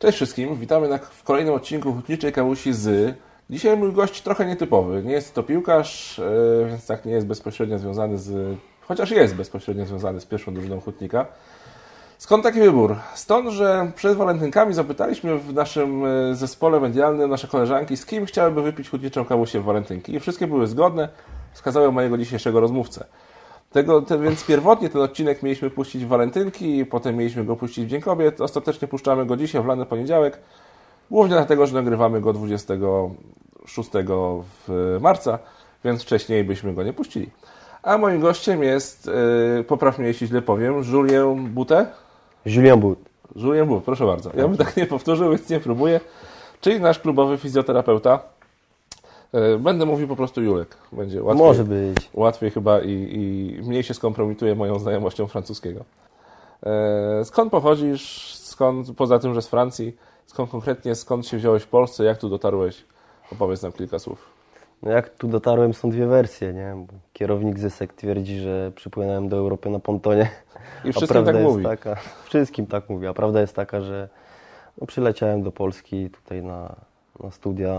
Cześć wszystkim, witamy w kolejnym odcinku Hutniczej Kawusi z... Dzisiaj mój gość trochę nietypowy. Nie jest to piłkarz, więc tak nie jest bezpośrednio związany z... Chociaż jest bezpośrednio związany z pierwszą drużyną Hutnika. Skąd taki wybór? Stąd, że przed walentynkami zapytaliśmy w naszym zespole medialnym nasze koleżanki, z kim chciałyby wypić Hutniczą Kawusię w walentynki. I wszystkie były zgodne, wskazały mojego dzisiejszego rozmówcę. Więc pierwotnie ten odcinek mieliśmy puścić w walentynki, potem mieliśmy go puścić w Dzień Kobiet. Ostatecznie puszczamy go dzisiaj, w lany poniedziałek. Głównie dlatego, że nagrywamy go 26 marca, więc wcześniej byśmy go nie puścili. A moim gościem jest, popraw mnie jeśli źle powiem, Julien Boutte? Julien Boutte. Julien Boutte, proszę bardzo. Ja bym tak nie powtórzył, więc nie próbuję. Czyli nasz klubowy fizjoterapeuta. Będę mówił po prostu Julek. Będzie łatwiej, może być. Łatwiej chyba i mniej się skompromituje moją znajomością francuskiego. Skąd pochodzisz? Poza tym, że z Francji, skąd się wziąłeś w Polsce? Jak tu dotarłeś? Opowiedz nam kilka słów. No jak tu dotarłem, są dwie wersje, nie? Bo kierownik Zysek twierdzi, że przypłynąłem do Europy na pontonie. I wszystkim tak mówi. Wszystkim tak mówi, a prawda jest taka, że przyleciałem do Polski tutaj na studia.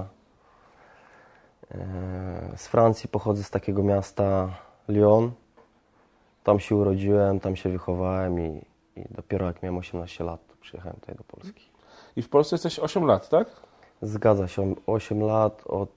Z Francji pochodzę, z takiego miasta Lyon. Tam się urodziłem, tam się wychowałem i dopiero jak miałem 18 lat, przyjechałem tutaj do Polski. I w Polsce jesteś 8 lat, tak? Zgadza się, 8 lat od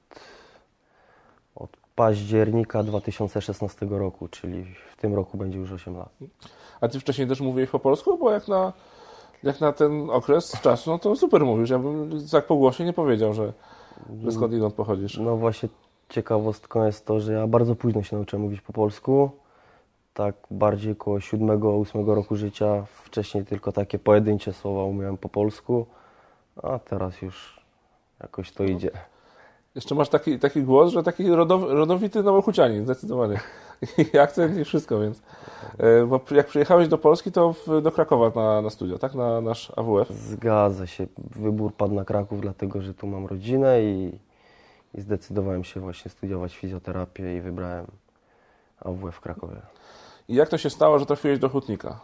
października 2016 roku, czyli w tym roku będzie już 8 lat. A Ty wcześniej też mówiłeś po polsku? Bo jak na ten okres czasu, no to super mówisz. Ja bym tak po głosie nie powiedział, że skądinąd pochodzisz. No właśnie ciekawostką jest to, że ja bardzo późno się nauczyłem mówić po polsku. Tak bardziej koło 7-8 roku życia. Wcześniej tylko takie pojedyncze słowa umiałem po polsku, a teraz już jakoś to idzie. Jeszcze masz taki głos, że taki rodowity Nowochucianin, zdecydowanie. I akcent i wszystko, więc... Bo jak przyjechałeś do Polski, to do Krakowa na studio, tak? Na nasz AWF? Zgadza się. Wybór padł na Kraków, dlatego że tu mam rodzinę i zdecydowałem się właśnie studiować fizjoterapię i wybrałem AWF w Krakowie. I jak to się stało, że trafiłeś do Hutnika?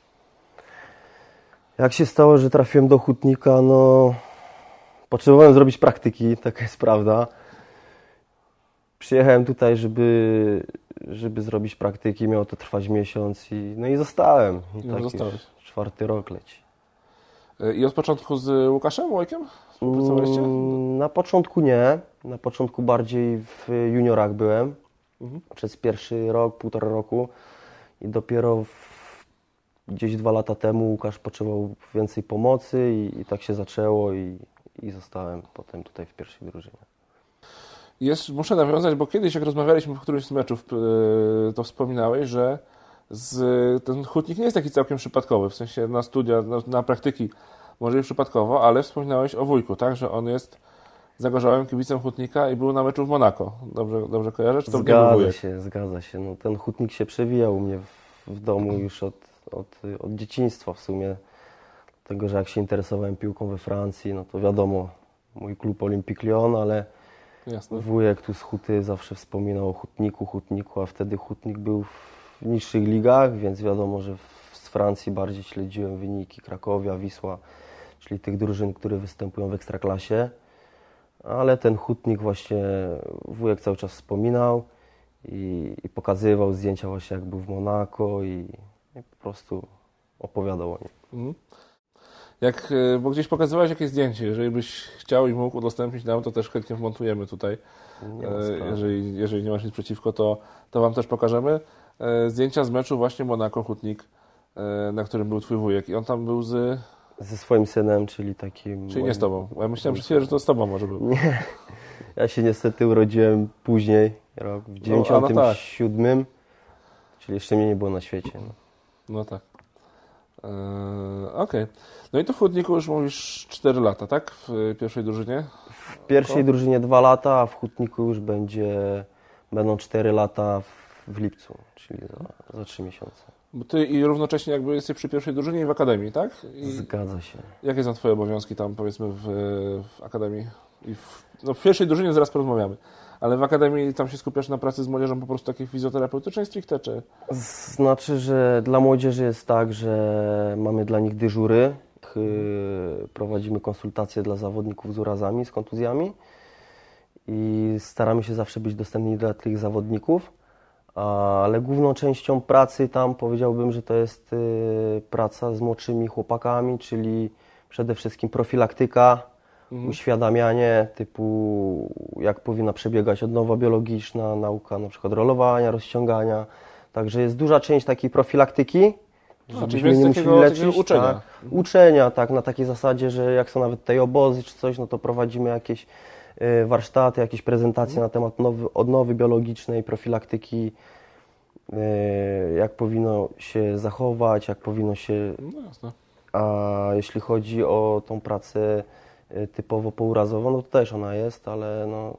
Jak się stało, że trafiłem do Hutnika? No... Potrzebowałem zrobić praktyki, taka jest prawda. Przyjechałem tutaj, żeby zrobić praktyki, miało to trwać miesiąc i zostałem. I tak zostałeś. Już 4. rok leci. I od początku z Łukaszem Łojkiem pracowaliście? Na początku nie. Na początku bardziej w juniorach byłem. Przez pierwszy rok, 1,5 roku. I dopiero gdzieś 2 lata temu Łukasz potrzebował więcej pomocy i tak się zaczęło i zostałem potem tutaj w pierwszej drużynie. Muszę nawiązać, bo kiedyś jak rozmawialiśmy w którymś z meczów, to wspominałeś, że ten Hutnik nie jest taki całkiem przypadkowy, w sensie na studia, na praktyki może i przypadkowo, ale wspominałeś o wujku, tak, że on jest zagorzałym kibicem Hutnika i był na meczu w Monako. Dobrze kojarzę? Czy to Zgadza się. No, ten Hutnik się przewijał u mnie w domu już od dzieciństwa w sumie. Dlatego, że jak się interesowałem piłką we Francji, no to wiadomo, mój klub Olympique Lyon, ale jasne. Wujek tu z Huty zawsze wspominał o Hutniku, a wtedy Hutnik był w niższych ligach, więc wiadomo, że z Francji bardziej śledziłem wyniki Krakowia, Wisła, czyli tych drużyn, które występują w Ekstraklasie. Ale ten Hutnik właśnie wujek cały czas wspominał i pokazywał zdjęcia właśnie jak był w Monako i po prostu opowiadał o nim. Bo gdzieś pokazywałeś jakieś zdjęcie, jeżeli byś chciał i mógł udostępnić nam, to też chętnie wmontujemy tutaj. Jeżeli nie masz nic przeciwko, to Wam też pokażemy. Zdjęcia z meczu właśnie Monako-Hutnik, na którym był Twój wujek. I on tam był ze swoim synem, czyli takim... Czyli nie z Tobą. Ja myślałem przed chwilą, że to z Tobą może był. Nie. Ja się niestety urodziłem później, rok w 97, czyli jeszcze mnie nie było na świecie. No tak. Okej. No i tu w Hutniku już mówisz 4 lata, tak? W pierwszej drużynie? W pierwszej drużynie 2 lata, a w Hutniku już będą 4 lata w lipcu, czyli za 3 miesiące. Bo Ty i równocześnie jakby jesteś przy pierwszej drużynie i w Akademii, tak? Zgadza się. Jakie są Twoje obowiązki tam, powiedzmy, w Akademii? W pierwszej drużynie zaraz porozmawiamy. Ale w Akademii tam się skupiasz na pracy z młodzieżą po prostu takiej fizjoterapeutycznej stricte, czy? Znaczy, że dla młodzieży jest tak, że mamy dla nich dyżury Prowadzimy konsultacje dla zawodników z urazami, z kontuzjami i staramy się zawsze być dostępni dla tych zawodników, ale główną częścią pracy tam powiedziałbym, że to jest praca z młodszymi chłopakami, czyli przede wszystkim profilaktyka, uświadamianie typu jak powinna przebiegać odnowa biologiczna, nauka na przykład rolowania, rozciągania. Także jest duża część takiej profilaktyki, żebyśmy nie musieli leczyć. Uczenia. Tak, uczenia, tak, na takiej zasadzie, że jak są nawet tej obozy czy coś, no to prowadzimy jakieś warsztaty, jakieś prezentacje na temat odnowy biologicznej, profilaktyki, jak powinno się zachować, jak powinno się... No jasne. A jeśli chodzi o tą pracę typowo pourazową, no to też ona jest, ale no...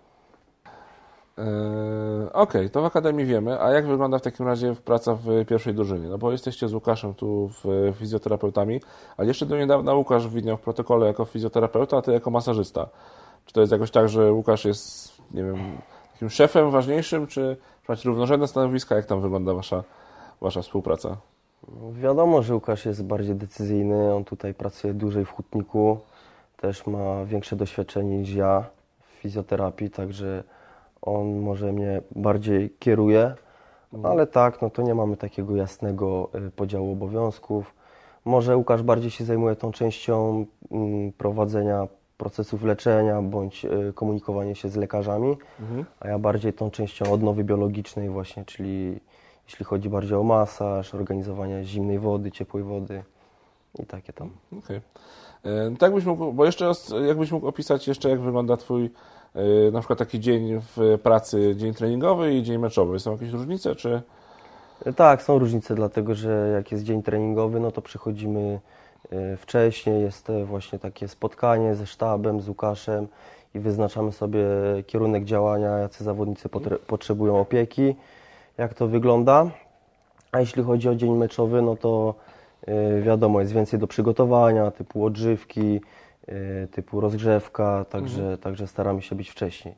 Okej, to w Akademii wiemy, a jak wygląda w takim razie praca w pierwszej drużynie? No bo jesteście z Łukaszem tu fizjoterapeutami, ale jeszcze do niedawna Łukasz widniał w protokole jako fizjoterapeuta, a ty jako masażysta. Czy to jest jakoś tak, że Łukasz jest, nie wiem, takim szefem ważniejszym, czy macie równorzędne stanowiska? Jak tam wygląda wasza współpraca? Wiadomo, że Łukasz jest bardziej decyzyjny, on tutaj pracuje dłużej w hutniku, też ma większe doświadczenie niż ja w fizjoterapii, także on może mnie bardziej kieruje, ale tak, no to nie mamy takiego jasnego podziału obowiązków. Może Łukasz bardziej się zajmuje tą częścią prowadzenia procesów leczenia bądź komunikowania się z lekarzami, a ja bardziej tą częścią odnowy biologicznej właśnie, czyli jeśli chodzi bardziej o masaż, organizowanie zimnej wody, ciepłej wody i takie tam. Okej. Tak byś mógł, bo jeszcze jakbyś mógł opisać jeszcze, jak wygląda twój na przykład taki dzień w pracy, dzień treningowy i dzień meczowy. Są jakieś różnice, czy... Tak, są różnice, dlatego że jak jest dzień treningowy, no to przychodzimy wcześniej, jest właśnie takie spotkanie ze sztabem, z Łukaszem i wyznaczamy sobie kierunek działania, jacy zawodnicy potrzebują opieki, jak to wygląda. A jeśli chodzi o dzień meczowy, no to wiadomo, jest więcej do przygotowania, typu odżywki, typu rozgrzewka, także staramy się być wcześniej.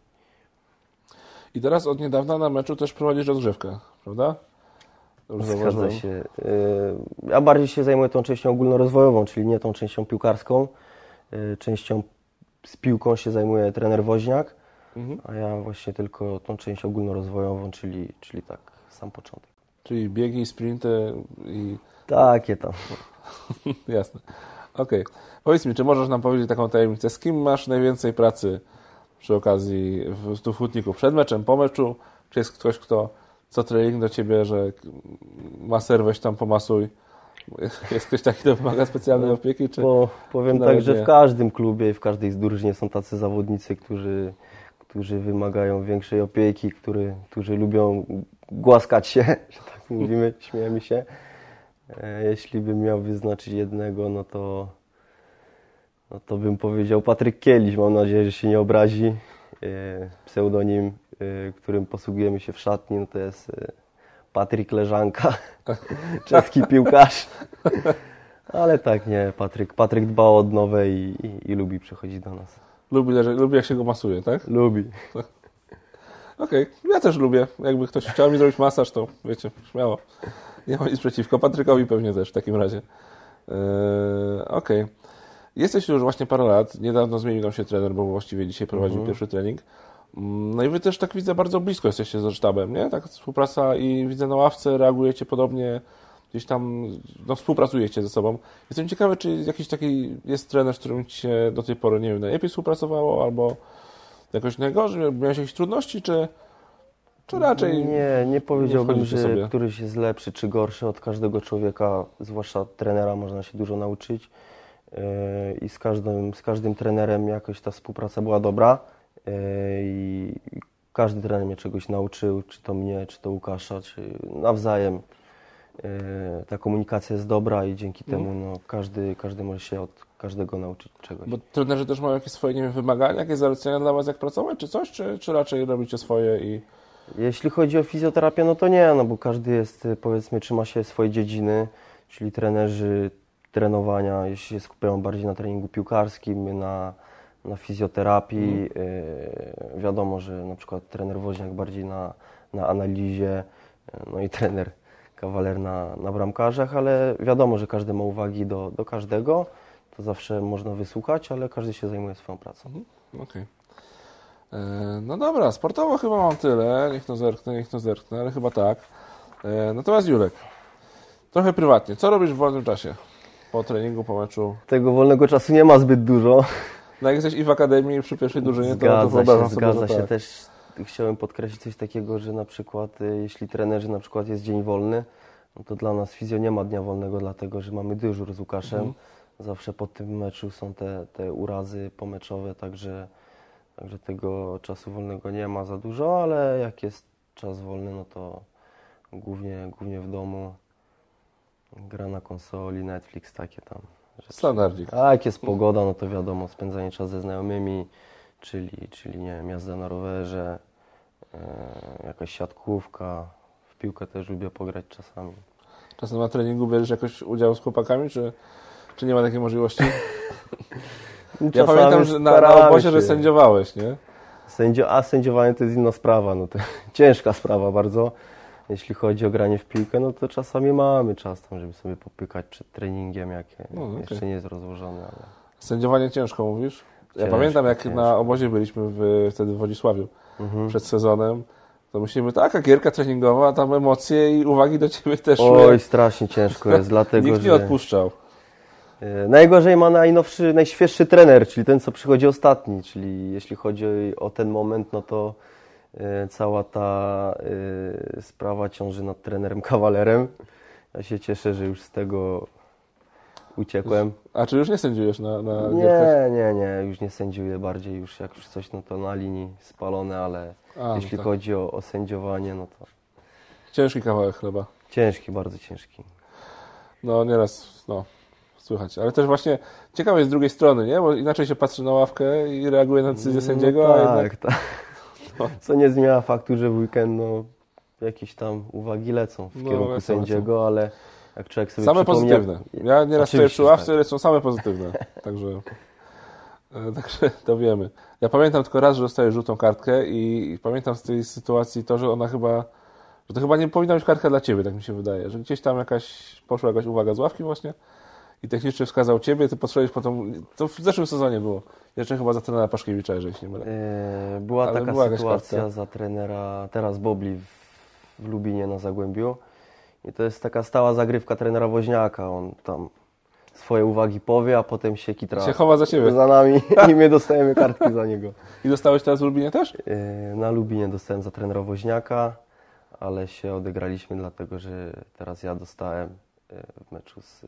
I teraz od niedawna na meczu też prowadzisz rozgrzewkę, prawda? Zgadza się. Ja bardziej się zajmuję tą częścią ogólnorozwojową, czyli nie tą częścią piłkarską. Częścią z piłką się zajmuje trener Woźniak, a ja właśnie tylko tą część ogólnorozwojową, czyli tak, sam początek. Czyli biegi, sprinty i... Takie tam. Jasne. Okej. Powiedz mi, czy możesz nam powiedzieć taką tajemnicę, z kim masz najwięcej pracy przy okazji tu w hutniku? Przed meczem, po meczu? Czy jest ktoś, kto co trening do ciebie, że maser weź tam pomasuj? Jest ktoś taki, kto wymaga specjalnej opieki? Czy powiem tak, że w każdym klubie i w każdej drużynie są tacy zawodnicy, którzy wymagają większej opieki, którzy lubią głaskać się, że tak mówimy, śmiejemy się. Jeśli bym miał wyznaczyć jednego, no to bym powiedział Patryk Kieliś. Mam nadzieję, że się nie obrazi. Pseudonim, którym posługujemy się w szatni, no to jest Patryk Leżanka, czeski piłkarz. Ale tak, nie, Patryk dba o odnowę i lubi przychodzić do nas. Lubi jak się go masuje, tak? Lubi. Okej, ja też lubię. Jakby ktoś chciał mi zrobić masaż, to wiecie, śmiało. Nie ma nic przeciwko. Patrykowi pewnie też w takim razie. Okej. Jesteś już właśnie parę lat. Niedawno zmienił nam się trener, bo właściwie dzisiaj prowadził pierwszy trening. No i wy też tak widzę bardzo blisko jesteście ze sztabem, nie? Tak współpraca i widzę na ławce, reagujecie podobnie, gdzieś tam współpracujecie ze sobą. Jestem ciekawy, czy jakiś taki jest trener, z którym ci się do tej pory, nie wiem, najlepiej współpracowało albo jakoś najgorzej, miałeś jakieś trudności, czy raczej... Nie powiedziałbym, że któryś jest lepszy czy gorszy. Od każdego człowieka, zwłaszcza trenera, można się dużo nauczyć. I z każdym trenerem jakoś ta współpraca była dobra. I każdy trener mnie czegoś nauczył, czy to mnie, czy to Łukasza, czy nawzajem. Ta komunikacja jest dobra i dzięki temu no, każdy może się od każdego nauczyć czegoś. Bo trenerzy też mają jakieś swoje, nie wiem, wymagania, jakieś zalecenia dla was, jak pracować, czy coś, czy raczej robicie swoje i... Jeśli chodzi o fizjoterapię, no to nie, no bo każdy jest, powiedzmy, trzyma się swojej dziedziny, czyli trenerzy trenowania, jeśli się skupiają bardziej na treningu piłkarskim, my na fizjoterapii. Wiadomo, że na przykład trener Woźniak bardziej na analizie, no i trener kawaler na bramkarzach, ale wiadomo, że każdy ma uwagi do każdego. To zawsze można wysłuchać, ale każdy się zajmuje swoją pracą. Okej. No dobra, sportowo chyba mam tyle. Niech no zerknę, ale chyba tak. Natomiast Julek, trochę prywatnie. Co robisz w wolnym czasie? Po treningu, po meczu? Tego wolnego czasu nie ma zbyt dużo. No jak jesteś i w akademii, i przy pierwszej drużynie, to wyobrażam sobie, Zgadza że się tak. też. Chciałem podkreślić coś takiego, że na przykład jeśli trenerzy na przykład jest dzień wolny, no to dla nas fizjo nie ma dnia wolnego, dlatego że mamy dyżur z Łukaszem. Zawsze po tym meczu są te urazy pomeczowe, także tego czasu wolnego nie ma za dużo, ale jak jest czas wolny, no to głównie w domu, gra na konsoli, Netflix, takie tam rzeczy. Standardzik. A jak jest pogoda, no to wiadomo, spędzanie czasu ze znajomymi, czyli nie wiem, jazda na rowerze, jakaś siatkówka, w piłkę też lubię pograć czasami. Czasem na treningu bierzesz jakoś udział z chłopakami, czy nie ma takiej możliwości? Ja pamiętam, że na obozie, że sędziowałeś, nie? Sędziowanie to jest inna sprawa, no to ciężka sprawa bardzo. Jeśli chodzi o granie w piłkę, no to czasami mamy czas tam, żeby sobie popykać przed treningiem, jak jeszcze nie jest rozłożony. Ale... Sędziowanie ciężko, mówisz? Ja pamiętam, jak na obozie byliśmy wtedy w Wodzisławiu przed sezonem, to myślimy, taka gierka treningowa, a tam emocje i uwagi do Ciebie też szły. Oj, strasznie ciężko jest, dlatego Nikt nie odpuszczał. Najgorzej ma najświeższy trener, czyli ten, co przychodzi ostatni, czyli jeśli chodzi o ten moment, no to cała ta sprawa ciąży nad trenerem Kawalerem. Ja się cieszę, że już z tego uciekłem. A czy już nie sędziujesz na Nie, już nie sędziuję, bardziej już jak już coś, no to na linii spalone, ale jeśli chodzi o sędziowanie, no to... Ciężki kawałek chleba. Ciężki, bardzo ciężki. No nieraz, słychać. Ale też właśnie ciekawe jest z drugiej strony, nie? Bo inaczej się patrzy na ławkę i reaguje na decyzję sędziego, tak, a jednak... Tak. Co nie zmienia faktu, że w weekend jakieś tam uwagi lecą w kierunku sędziego, ale jak człowiek sobie same pozytywne. Ja nieraz stoję przy ławce, ale są same pozytywne. Także to wiemy. Ja pamiętam tylko raz, że dostałem żółtą kartkę i pamiętam z tej sytuacji to, że to chyba nie powinna być kartka dla Ciebie, tak mi się wydaje, że gdzieś tam poszła jakaś uwaga z ławki właśnie i technicznie wskazał Ciebie, Ty podszedłeś potem, to w zeszłym sezonie było, jeszcze chyba za trenera Paszkiewicza, jeżeli się nie mylę. Była taka sytuacja za trenera, teraz Bobli w Lubinie na Zagłębiu i to jest taka stała zagrywka trenera Woźniaka, on tam swoje uwagi powie, a potem się kitra się chowa za Ciebie. Za nami i my dostajemy kartki za niego. I dostałeś teraz w Lubinie też? Na Lubinie dostałem za trenera Woźniaka, ale się odegraliśmy, dlatego że teraz ja dostałem w meczu z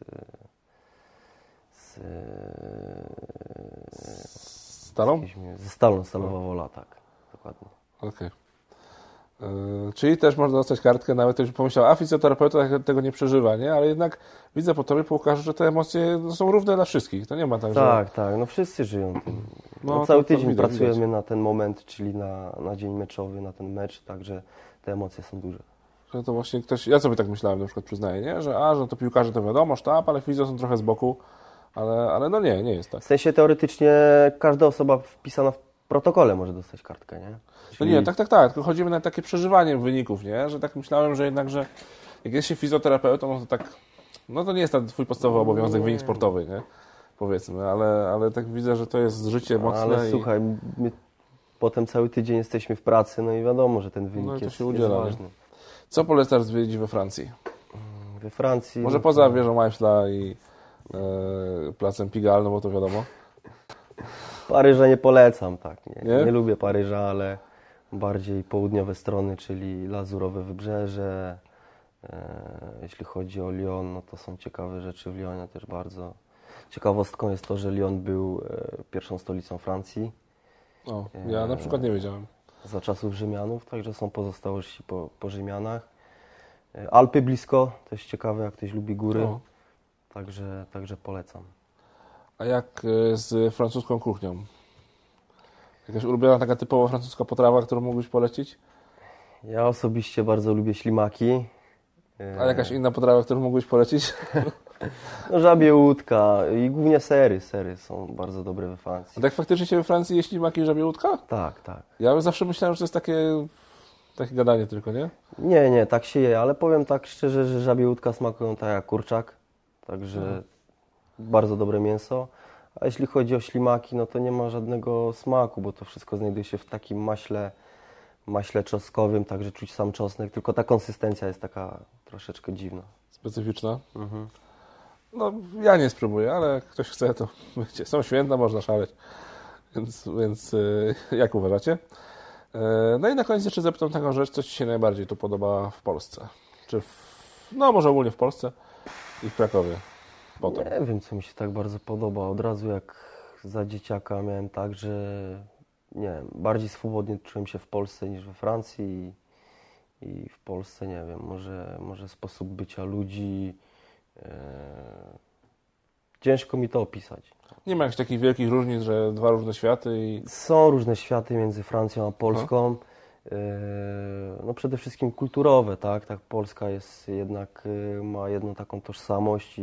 Stalą? Ze Stalą, Stalowa Wola, tak, dokładnie. Okej. Czyli też można dostać kartkę, nawet ktoś pomyślał, a fizjoterapeuta tego nie przeżywa, nie? Ale jednak widzę po Tobie, po Łukaszu, że te emocje są równe dla wszystkich. To nie ma tak, że... Tak, no wszyscy żyją tym. Cały tydzień pracujemy na ten moment, czyli na dzień meczowy, na ten mecz, także te emocje są duże. Że to właśnie ktoś, ja sobie tak myślałem, na przykład przyznaję, nie? Że to piłkarze to wiadomo, sztab, ale fizjo są trochę z boku, ale no nie jest tak. W sensie teoretycznie każda osoba wpisana w protokole może dostać kartkę, nie? Czyli... No nie, tak, tylko chodzimy na takie przeżywanie wyników, nie? Że tak myślałem, że jednak, że jak jest się fizjoterapeutą, to tak, no to nie jest ten Twój podstawowy obowiązek, wynik sportowy, nie? Powiedzmy, ale tak widzę, że to jest życie mocne. Ale słuchaj, my potem cały tydzień jesteśmy w pracy, no i wiadomo, że ten wynik jest ważny. Co polecasz zwiedzić we Francji? We Francji... Może poza wieżą Eiffla i placem Pigalle, no bo to wiadomo. Paryża nie polecam, tak. Nie lubię Paryża, ale bardziej południowe strony, czyli Lazurowe Wybrzeże. Jeśli chodzi o Lyon, no to są ciekawe rzeczy w Lyonie też bardzo. Ciekawostką jest to, że Lyon był pierwszą stolicą Francji. O, ja na przykład nie wiedziałem. Za czasów Rzymianów, także są pozostałości po Rzymianach. Alpy blisko, też ciekawe, jak ktoś lubi góry. Także polecam. A jak z francuską kuchnią? Jakaś ulubiona taka typowo francuska potrawa, którą mógłbyś polecić? Ja osobiście bardzo lubię ślimaki. A jakaś inna potrawa, którą mógłbyś polecić? No, żabie łódka i głównie sery. Sery są bardzo dobre we Francji. A tak faktycznie się we Francji je ślimaki i żabie łódka? Tak. Ja zawsze myślałem, że to jest takie Takie gadanie tylko, nie? Nie, tak się je, ale powiem tak szczerze, że żabie łódka smakują tak jak kurczak, także bardzo dobre mięso. A jeśli chodzi o ślimaki, no to nie ma żadnego smaku, bo to wszystko znajduje się w takim maśle czosnkowym, także czuć sam czosnek, tylko ta konsystencja jest taka troszeczkę dziwna. Specyficzna? No, ja nie spróbuję, ale jak ktoś chce, to wiecie, są święta, można szaleć. Więc jak uważacie? No i na koniec jeszcze zapytam taką rzecz, co Ci się najbardziej tu podoba w Polsce? No może ogólnie w Polsce i w Krakowie potem. Nie wiem, co mi się tak bardzo podoba. Od razu jak za dzieciaka miałem tak, że nie wiem, bardziej swobodnie czułem się w Polsce niż we Francji i w Polsce, nie wiem, może sposób bycia ludzi, ciężko mi to opisać. Nie ma jakichś takich wielkich różnic, że dwa różne światy i... Są różne światy między Francją a Polską. No przede wszystkim kulturowe, tak? Tak, Polska jest jednak, ma jedną taką tożsamość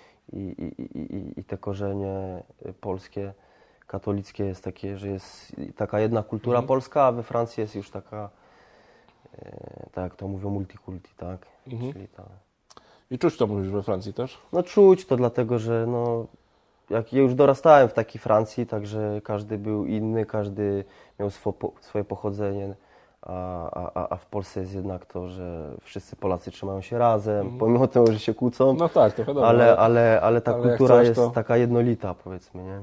i te korzenie polskie, katolickie jest takie, że jest taka jedna kultura polska, a we Francji jest już taka, tak jak to mówią, multikulti, tak? Czyli ta... I czuć to mówisz we Francji też? No czuć to dlatego, że no, jak ja już dorastałem w takiej Francji, także każdy był inny, każdy miał swoje pochodzenie, a w Polsce jest jednak to, że wszyscy Polacy trzymają się razem, pomimo tego, że się kłócą. No tak, to wiadomo. Ale ta kultura coś, jest to... taka jednolita, powiedzmy, nie?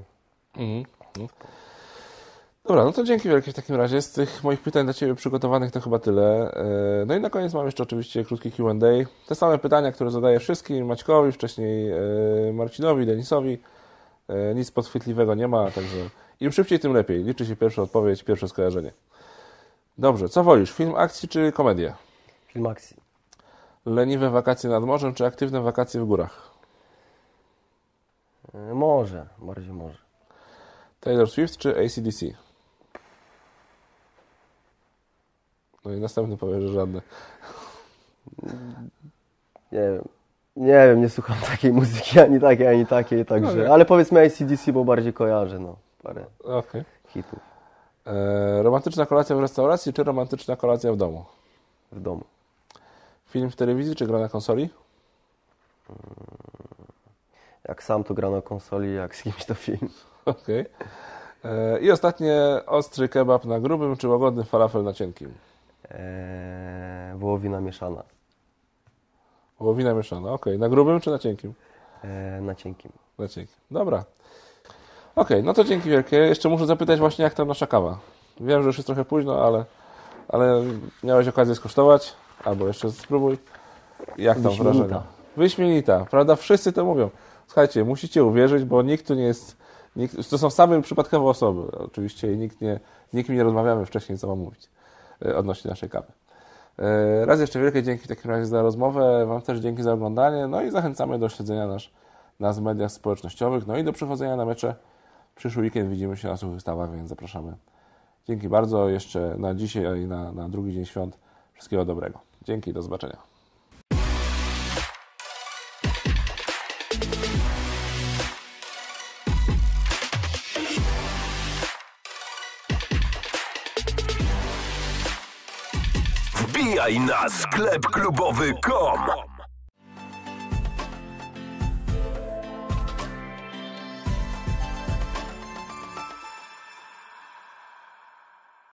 Dobra, no to dzięki wielkie w takim razie. Z tych moich pytań dla Ciebie przygotowanych to chyba tyle. No i na koniec mam jeszcze oczywiście krótki Q&A. Te same pytania, które zadaję wszystkim, Maćkowi, wcześniej Marcinowi, Denisowi. Nic podchwytliwego nie ma, także im szybciej, tym lepiej. Liczy się pierwsza odpowiedź, pierwsze skojarzenie. Dobrze, co wolisz? Film akcji czy komedię? Film akcji. Leniwe wakacje nad morzem czy aktywne wakacje w górach? Może, bardziej może. Taylor Swift czy AC/DC? No i następny powie, że żadne. Nie wiem, nie słucham takiej muzyki, ani takiej, także... Okay. Ale powiedzmy AC/DC, bo bardziej kojarzę, no, parę hitów. Romantyczna kolacja w restauracji czy romantyczna kolacja w domu? W domu. Film w telewizji czy gra na konsoli? Jak sam to gra na konsoli, jak z kimś to film. Okej. I ostatnie, ostry kebab na grubym czy łagodny falafel na cienkim? Wołowina mieszana. Wołowina mieszana, okej. Na grubym czy na cienkim? Na cienkim. Na cienkim, dobra. Okej, no to dzięki wielkie. Jeszcze muszę zapytać właśnie, jak tam nasza kawa. Wiem, że już jest trochę późno, ale miałeś okazję skosztować, albo jeszcze spróbuj. Jak tam wrażenia? Wyśmienita, prawda? Wszyscy to mówią. Słuchajcie, musicie uwierzyć, bo nikt tu nie jest... to są same przypadkowe osoby, oczywiście, i z nikim nie rozmawiamy wcześniej, co mam mówić odnośnie naszej kawy. Raz jeszcze wielkie dzięki w takim razie za rozmowę, Wam też dzięki za oglądanie, no i zachęcamy do śledzenia nas w mediach społecznościowych, no i do przychodzenia na mecze. Przyszły weekend widzimy się na Suchych Stawach, więc zapraszamy. Dzięki bardzo jeszcze na dzisiaj i na drugi dzień świąt. Wszystkiego dobrego. Dzięki, do zobaczenia. Wbijaj na sklepklubowy.com.